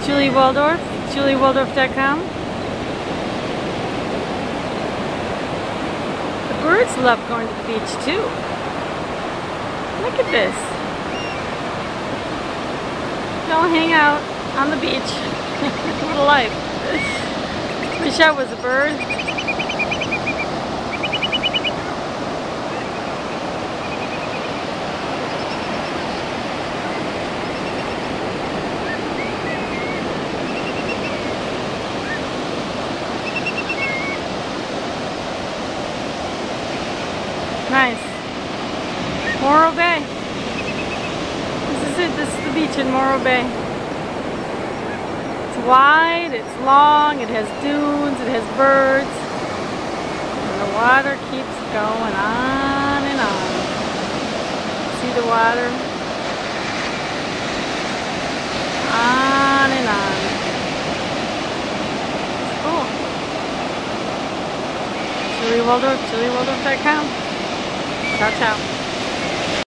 Julie Waldorf, juliewaldorf.com. The birds love going to the beach too. Look at this. They'll hang out on the beach. What a life. Wish I was a bird. Nice. Morro Bay. This is it. This is the beach in Morro Bay. It's wide, it's long, it has dunes, it has birds. And the water keeps going on and on. See the water? On and on. Cool. Julie Waldorf, juliewaldorf.com. Ciao, ciao.